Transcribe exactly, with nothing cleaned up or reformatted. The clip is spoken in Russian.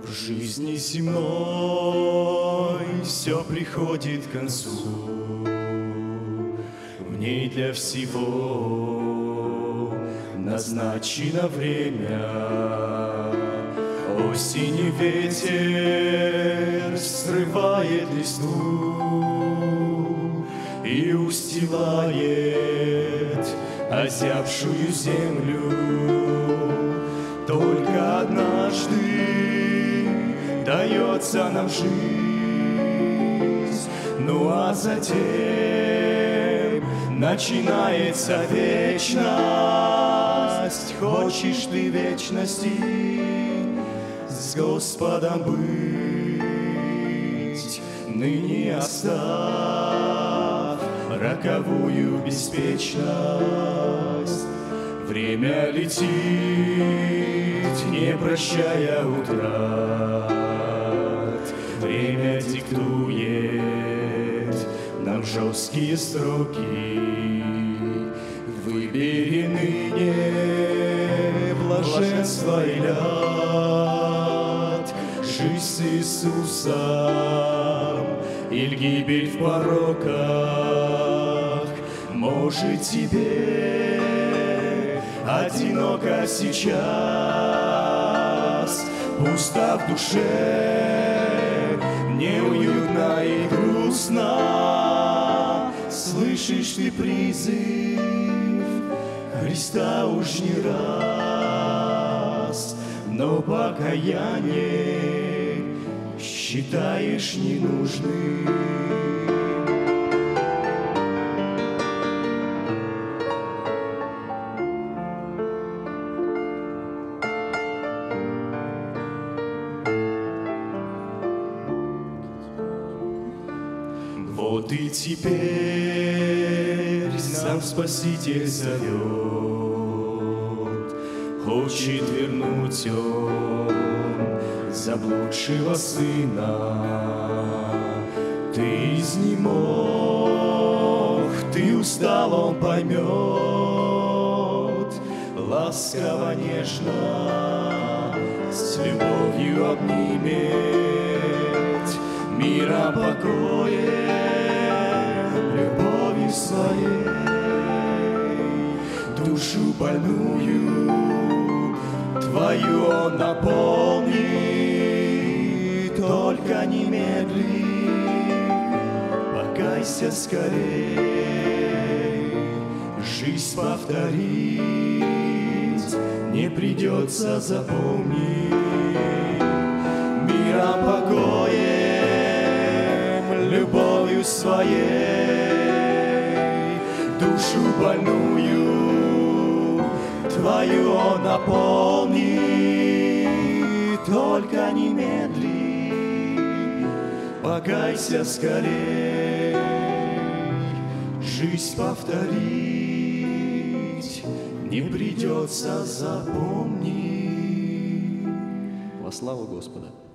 В жизни земной все приходит к концу, в ней для всего назначено время. Осенний ветер срывает листву и устилает озябшую землю. Только однажды дается нам жизнь, ну а затем начинается вечность. Хочешь ты вечности с Господом быть, ныне оставь роковую беспечность. Время летит, не прощая утрат. Время диктует нам жесткие строки. Выбери ныне блаженство и ляд, жизнь с Иисусом или гибель в пороках. Может, тебе одиноко сейчас, пусто в душе, неуютно и грустно. Слышишь ты призыв Христа уж не раз, но покаяние считаешь ненужным. Вот и теперь сам Спаситель зовет, хочет вернуть Он заблудшего сына. Ты изнемог, ты устал, Он поймет, ласково, нежно, с любовью обнимет, мира покоя любовью своей. Душу больную твою Он наполнит, только не медли, покайся скорей. Жизнь повторить не придется, запомни, миром покоем любовью своей. Душу больную твою Он наполнит, только не медли, покайся скорей. Жизнь повторить не придется, запомни. Во славу Господа!